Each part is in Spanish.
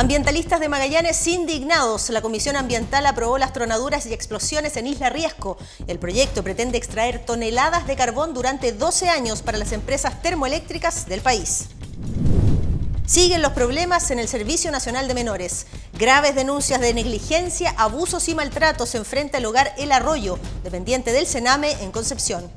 Ambientalistas de Magallanes indignados. La Comisión Ambiental aprobó las tronaduras y explosiones en Isla Riesco. El proyecto pretende extraer toneladas de carbón durante 12 años para las empresas termoeléctricas del país. Siguen los problemas en el Servicio Nacional de Menores. Graves denuncias de negligencia, abusos y maltratos se enfrenta el hogar El Arroyo, dependiente del Sename en Concepción.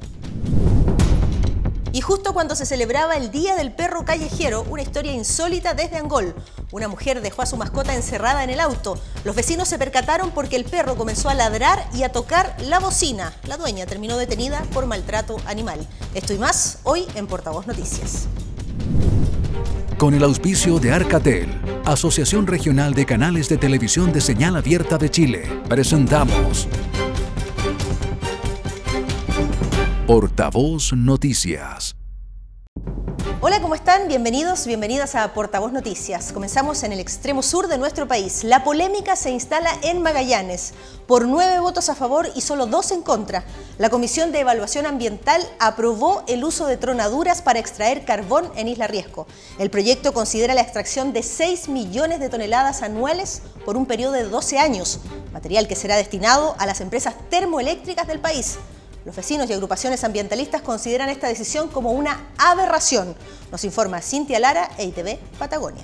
Y justo cuando se celebraba el Día del Perro Callejero, una historia insólita desde Angol. Una mujer dejó a su mascota encerrada en el auto. Los vecinos se percataron porque el perro comenzó a ladrar y a tocar la bocina. La dueña terminó detenida por maltrato animal. Esto y más hoy en Portavoz Noticias. Con el auspicio de Arcatel, Asociación Regional de Canales de Televisión de Señal Abierta de Chile, presentamos Portavoz Noticias. Hola, ¿cómo están? Bienvenidos, bienvenidas a Portavoz Noticias. Comenzamos en el extremo sur de nuestro país. La polémica se instala en Magallanes. Por 9 votos a favor y solo 2 en contra, la Comisión de Evaluación Ambiental aprobó el uso de tronaduras para extraer carbón en Isla Riesco. El proyecto considera la extracción de 6 millones de toneladas anuales por un periodo de 12 años, material que será destinado a las empresas termoeléctricas del país. Los vecinos y agrupaciones ambientalistas consideran esta decisión como una aberración. Nos informa Cintia Lara, EITV Patagonia.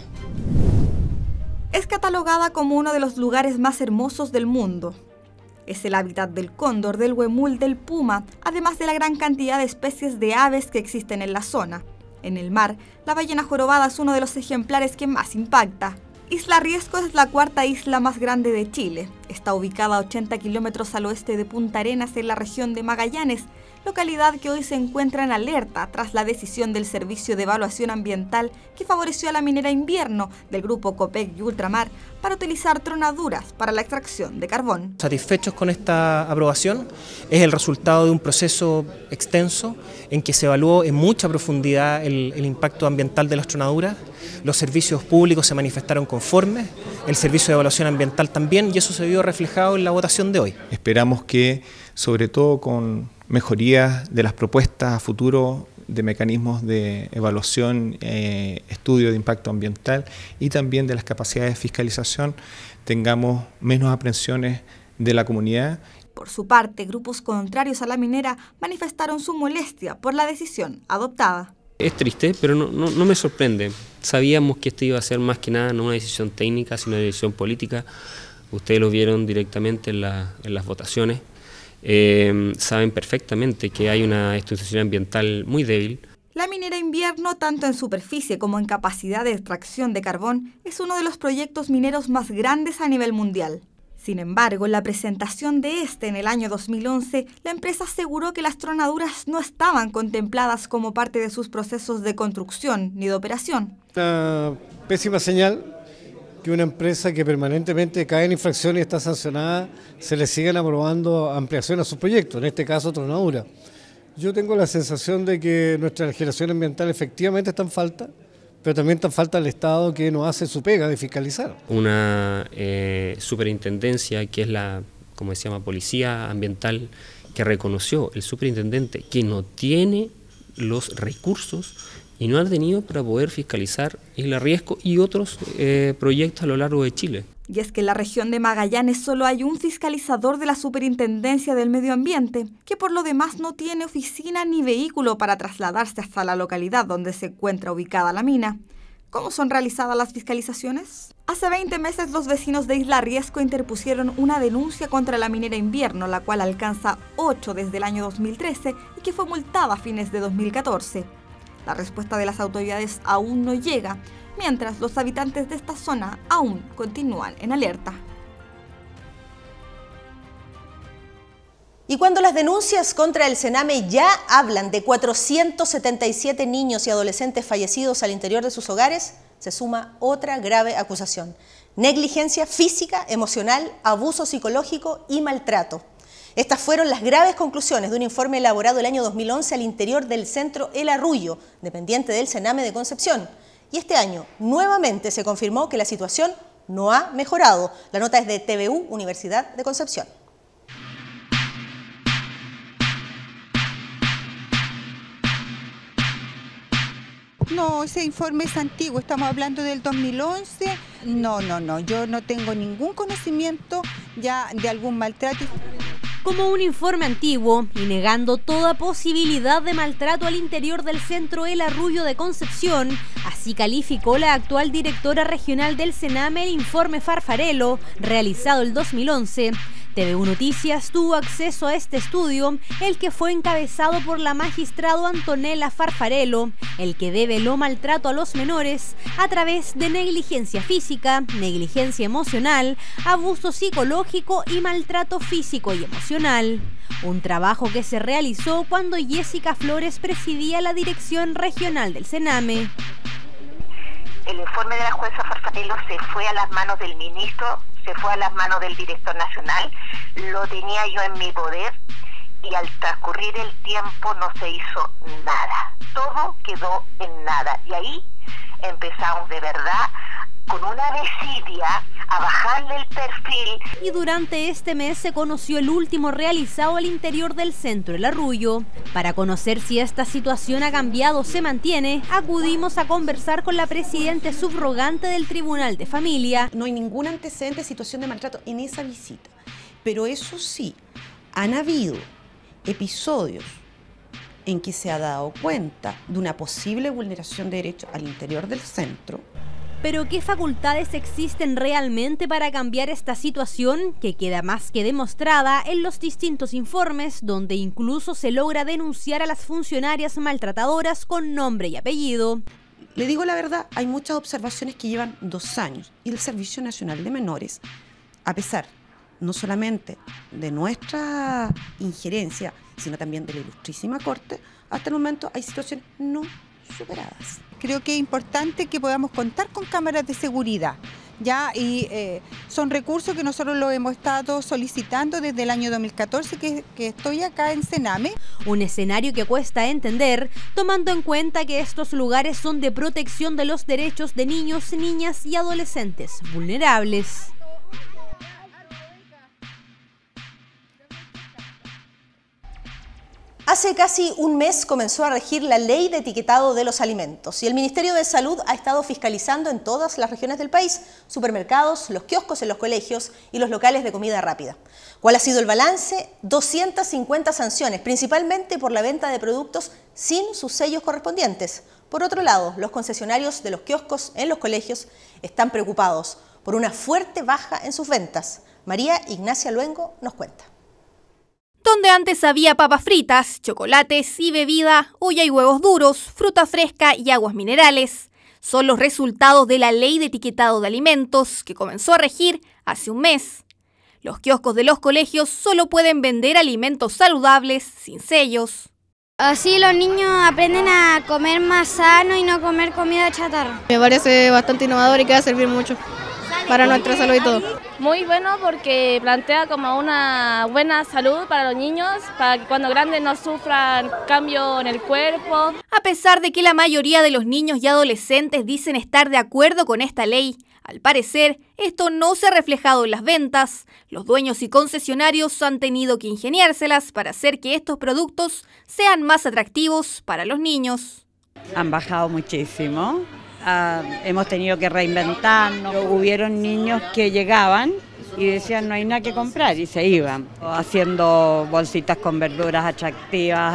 Es catalogada como uno de los lugares más hermosos del mundo. Es el hábitat del cóndor, del huemul, del puma, además de la gran cantidad de especies de aves que existen en la zona. En el mar, la ballena jorobada es uno de los ejemplares que más impacta. Isla Riesco es la cuarta isla más grande de Chile. Está ubicada a 80 kilómetros al oeste de Punta Arenas, en la región de Magallanes, localidad que hoy se encuentra en alerta tras la decisión del Servicio de Evaluación Ambiental que favoreció a la minera Invierno del grupo Copec y Ultramar para utilizar tronaduras para la extracción de carbón. Satisfechos con esta aprobación, es el resultado de un proceso extenso en que se evaluó en mucha profundidad el impacto ambiental de las tronaduras. Los servicios públicos se manifestaron conformes, el Servicio de Evaluación Ambiental también, y eso se vio reflejado en la votación de hoy. Esperamos que, sobre todo con mejorías de las propuestas a futuro de mecanismos de evaluación, estudio de impacto ambiental y también de las capacidades de fiscalización, tengamos menos aprensiones de la comunidad. Por su parte, grupos contrarios a la minera manifestaron su molestia por la decisión adoptada. Es triste, pero no me sorprende. Sabíamos que esto iba a ser más que nada no una decisión técnica, sino una decisión política. Ustedes lo vieron directamente en las votaciones. Saben perfectamente que hay una estructura ambiental muy débil. La minera Invierno, tanto en superficie como en capacidad de extracción de carbón, es uno de los proyectos mineros más grandes a nivel mundial. Sin embargo, en la presentación de este en el año 2011, la empresa aseguró que las tronaduras no estaban contempladas como parte de sus procesos de construcción ni de operación. Una pésima señal que una empresa que permanentemente cae en infracciones y está sancionada, se le sigan aprobando ampliación a sus proyectos, en este caso tronadura. Yo tengo la sensación de que nuestra legislación ambiental efectivamente está en falta, pero también está en falta el Estado que no hace su pega de fiscalizar. Una superintendencia que es la, como se llama, policía ambiental, que reconoció el superintendente que no tiene los recursos y no ha tenido para poder fiscalizar Isla Riesco y otros proyectos a lo largo de Chile. Y es que en la región de Magallanes solo hay un fiscalizador de la Superintendencia del Medio Ambiente, que por lo demás no tiene oficina ni vehículo para trasladarse hasta la localidad donde se encuentra ubicada la mina. ¿Cómo son realizadas las fiscalizaciones? Hace 20 meses los vecinos de Isla Riesco interpusieron una denuncia contra la minera Invierno, la cual alcanza 8 desde el año 2013 y que fue multada a fines de 2014. La respuesta de las autoridades aún no llega, mientras los habitantes de esta zona aún continúan en alerta. Y cuando las denuncias contra el Sename ya hablan de 477 niños y adolescentes fallecidos al interior de sus hogares, se suma otra grave acusación: negligencia física, emocional, abuso psicológico y maltrato. Estas fueron las graves conclusiones de un informe elaborado el año 2011 al interior del centro El Arroyo, dependiente del Sename de Concepción. Y este año nuevamente se confirmó que la situación no ha mejorado. La nota es de TVU, Universidad de Concepción. No, ese informe es antiguo, estamos hablando del 2011. No, yo no tengo ningún conocimiento ya de algún maltrato. Como un informe antiguo y negando toda posibilidad de maltrato al interior del centro El Arrullo de Concepción, así calificó la actual directora regional del Sename el informe Farfarello, realizado el 2011. TVU Noticias tuvo acceso a este estudio, el que fue encabezado por la magistrado Antonella Farfarello, el que develó maltrato a los menores a través de negligencia física, negligencia emocional, abuso psicológico y maltrato físico y emocional. Un trabajo que se realizó cuando Jessica Flores presidía la dirección regional del Sename. El informe de la jueza Farfarello se fue a las manos del ministro, se fue a las manos del director nacional, lo tenía yo en mi poder y al transcurrir el tiempo no se hizo nada. Todo quedó en nada y ahí empezamos de verdad con una desidia a bajarle el perfil. Y durante este mes se conoció el último realizado al interior del centro El Arrullo. Para conocer si esta situación ha cambiado o se mantiene, acudimos a conversar con la presidenta subrogante del Tribunal de Familia. No hay ningún antecedente de situación de maltrato en esa visita, pero eso sí, han habido episodios en que se ha dado cuenta de una posible vulneración de derechos al interior del centro. Pero ¿qué facultades existen realmente para cambiar esta situación? Que queda más que demostrada en los distintos informes, donde incluso se logra denunciar a las funcionarias maltratadoras con nombre y apellido. Le digo la verdad, hay muchas observaciones que llevan 2 años y el Servicio Nacional de Menores, a pesar no solamente de nuestra injerencia, sino también de la Ilustrísima Corte, hasta el momento hay situaciones no superadas. Creo que es importante que podamos contar con cámaras de seguridad, ¿ya? Y son recursos que nosotros los hemos estado solicitando desde el año 2014 que estoy acá en Sename. Un escenario que cuesta entender, tomando en cuenta que estos lugares son de protección de los derechos de niños, niñas y adolescentes vulnerables. Hace casi un mes comenzó a regir la ley de etiquetado de los alimentos y el Ministerio de Salud ha estado fiscalizando en todas las regiones del país, supermercados, los kioscos en los colegios y los locales de comida rápida. ¿Cuál ha sido el balance? 250 sanciones, principalmente por la venta de productos sin sus sellos correspondientes. Por otro lado, los concesionarios de los kioscos en los colegios están preocupados por una fuerte baja en sus ventas. María Ignacia Luengo nos cuenta. Donde antes había papas fritas, chocolates y bebida, hoy hay huevos duros, fruta fresca y aguas minerales. Son los resultados de la ley de etiquetado de alimentos que comenzó a regir hace un mes. Los kioscos de los colegios solo pueden vender alimentos saludables sin sellos. Así los niños aprenden a comer más sano y no comer comida chatarra. Me parece bastante innovador y que va a servir mucho para nuestra salud y todo. Muy bueno porque plantea como una buena salud para los niños, para que cuando grandes no sufran cambio en el cuerpo. A pesar de que la mayoría de los niños y adolescentes dicen estar de acuerdo con esta ley, al parecer esto no se ha reflejado en las ventas. Los dueños y concesionarios han tenido que ingeniárselas para hacer que estos productos sean más atractivos para los niños. Han bajado muchísimo. Hemos tenido que reinventarnos. Hubieron niños que llegaban y decían no hay nada que comprar y se iban, haciendo bolsitas con verduras atractivas,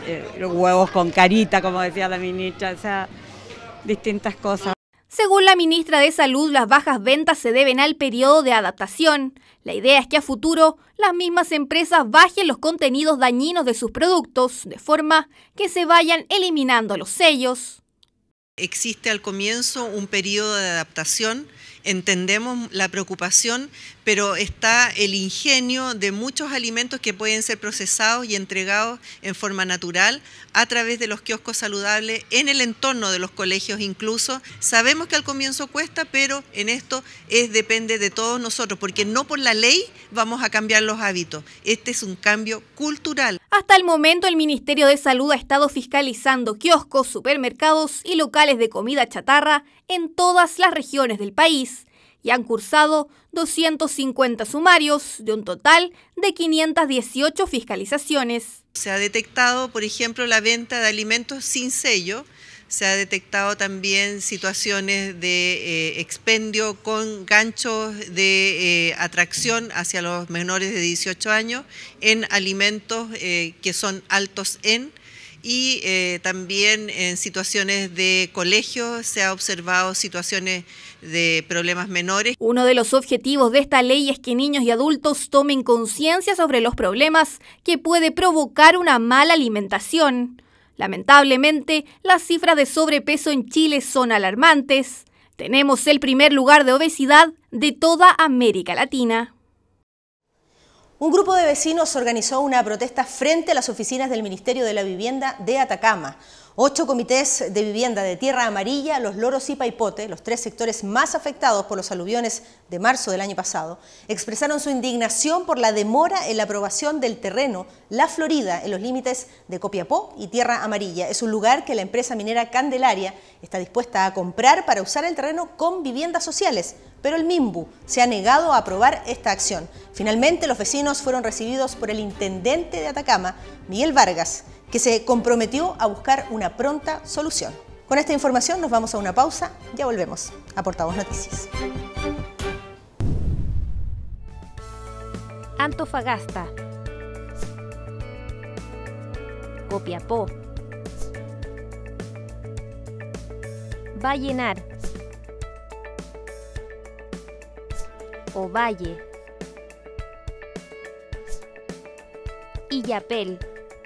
huevos con carita, como decía la ministra, o sea, distintas cosas. Según la ministra de Salud, las bajas ventas se deben al periodo de adaptación. La idea es que a futuro las mismas empresas bajen los contenidos dañinos de sus productos, de forma que se vayan eliminando los sellos. Existe al comienzo un periodo de adaptación, entendemos la preocupación, pero está el ingenio de muchos alimentos que pueden ser procesados y entregados en forma natural a través de los kioscos saludables, en el entorno de los colegios incluso. Sabemos que al comienzo cuesta, pero en esto depende de todos nosotros, porque no por la ley vamos a cambiar los hábitos. Este es un cambio cultural. Hasta el momento el Ministerio de Salud ha estado fiscalizando kioscos, supermercados y locales de comida chatarra en todas las regiones del país y han cursado 250 sumarios de un total de 518 fiscalizaciones. Se ha detectado, por ejemplo, la venta de alimentos sin sello, se ha detectado también situaciones de expendio con ganchos de atracción hacia los menores de 18 años en alimentos que son altos en, y también en situaciones de colegio se ha observado situaciones de problemas menores. Uno de los objetivos de esta ley es que niños y adultos tomen conciencia sobre los problemas que puede provocar una mala alimentación. Lamentablemente, las cifras de sobrepeso en Chile son alarmantes. Tenemos el primer lugar de obesidad de toda América Latina. Un grupo de vecinos organizó una protesta frente a las oficinas del Ministerio de la Vivienda de Atacama. 8 comités de vivienda de Tierra Amarilla, Los Loros y Paipote, los 3 sectores más afectados por los aluviones de marzo del año pasado, expresaron su indignación por la demora en la aprobación del terreno La Florida en los límites de Copiapó y Tierra Amarilla. Es un lugar que la empresa minera Candelaria está dispuesta a comprar para usar el terreno con viviendas sociales, pero el MIMBU se ha negado a aprobar esta acción. Finalmente, los vecinos fueron recibidos por el intendente de Atacama, Miguel Vargas, que se comprometió a buscar una pronta solución. Con esta información nos vamos a una pausa, ya volvemos a Portavoz Noticias. Antofagasta, Copiapó, Vallenar, Ovalle, Illapel.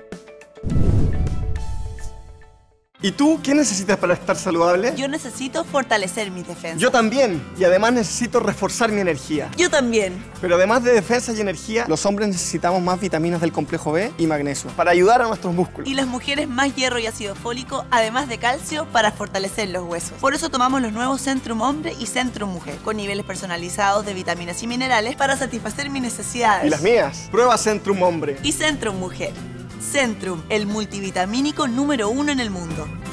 ¿Y tú qué necesitas para estar saludable? Yo necesito fortalecer mis defensas. Yo también. Y además necesito reforzar mi energía. Yo también. Pero además de defensa y energía, los hombres necesitamos más vitaminas del complejo B y magnesio para ayudar a nuestros músculos. Y las mujeres más hierro y ácido fólico, además de calcio para fortalecer los huesos. Por eso tomamos los nuevos Centrum Hombre y Centrum Mujer, con niveles personalizados de vitaminas y minerales para satisfacer mis necesidades. ¿Y las mías? Prueba Centrum Hombre. Y Centrum Mujer. Centrum, el multivitamínico número 1 en el mundo.